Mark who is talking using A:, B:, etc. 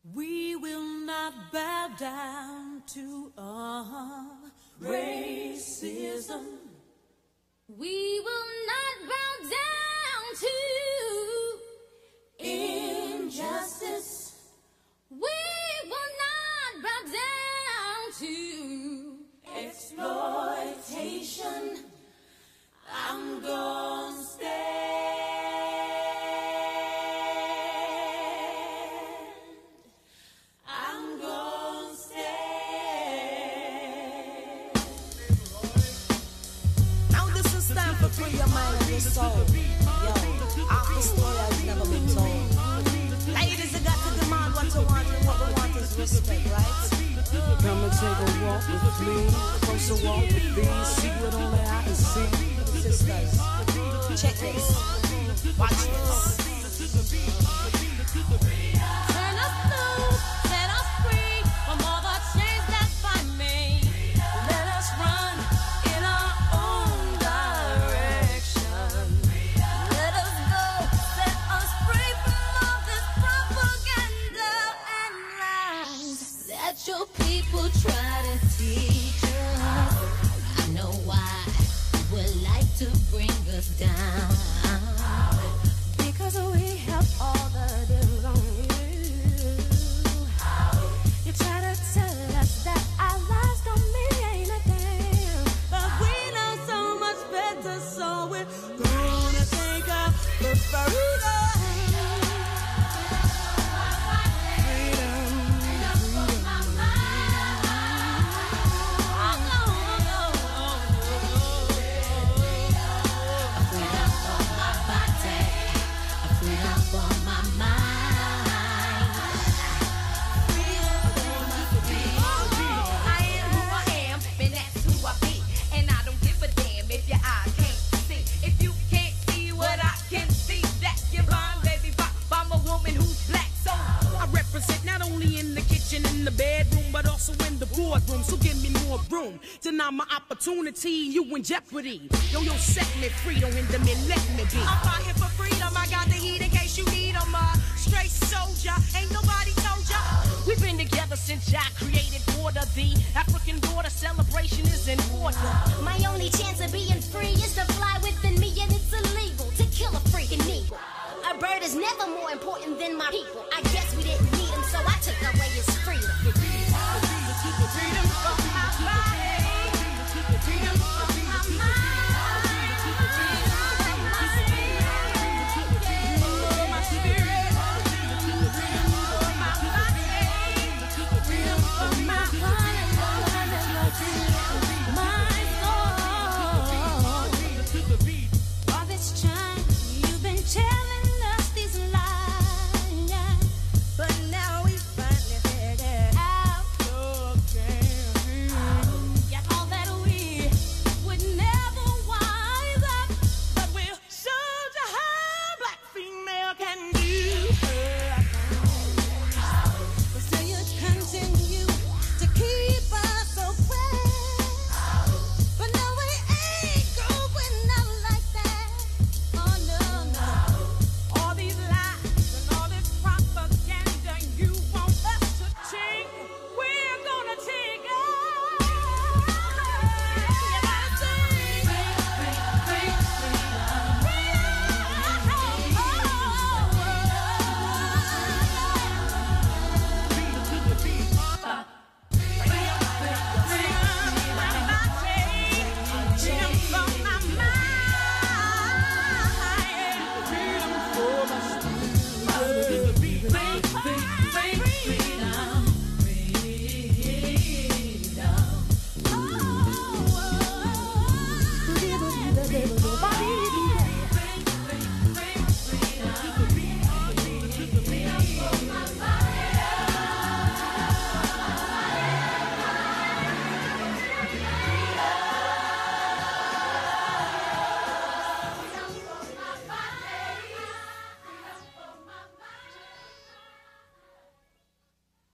A: We will not bow down to racism.
B: We will not bow down to
A: injustice.
B: We will not bow down to
A: exploitation. I'm gonna stand. I'm gonna stand.
C: Now this is time for free your mind and your soul. Yo, half the story has never been told. Ladies, you got to demand what you want, and what we want is respect, right?
D: Come and take a walk with me, closer walk with me, see what only I can see.
C: Sisters, check this, watch this.
B: turn us loose, set us free from all the chains that bind me.
A: Let us run in our own direction.
B: Let us go, set us free from all this propaganda and lies that your people try to teach us. I know why you would like to bring us down,
A: Because we have all the deals on you. You try to tell us that our lives don't mean anything, but we know so much better, so we're gonna take up the freedom.
E: So give me more room. Deny my opportunity, you in jeopardy. Yo, set me free, don't hinder me, let me be.
C: I'm fighting for freedom.